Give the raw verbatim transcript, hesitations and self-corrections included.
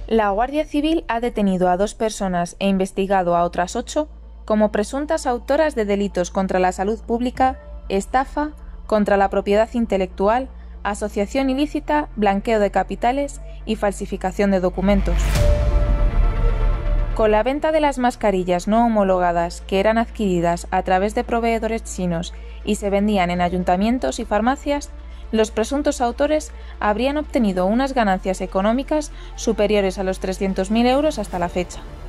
La Guardia Civil ha detenido a dos personas e investigado a otras ocho como presuntas autoras de delitos contra la salud pública, estafa, contra la propiedad intelectual, asociación ilícita, blanqueo de capitales y falsificación de documentos. Con la venta de las mascarillas no homologadas que eran adquiridas a través de proveedores chinos y se vendían en ayuntamientos y farmacias, los presuntos autores habrían obtenido unas ganancias económicas superiores a los trescientos mil euros hasta la fecha.